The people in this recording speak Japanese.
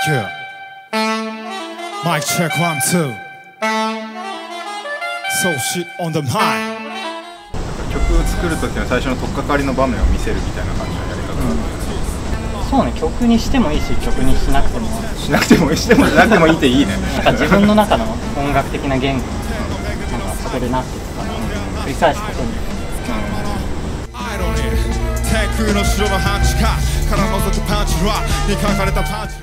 Yeah. Mic check 1, 2. So shit on the mic. 曲を作る時の最初の取っかかりの場面を見せるみたいな感じのやり方なんです、 そうね、曲にしてもいいし、曲にしなくてもしなくてもいいしてもしなくてもいいっていいね。 なんか自分の中の音楽的な言語なんかそこでなっていくから繰り返すことに天空の城の半地下から覗くパンチはに書かれたパンチ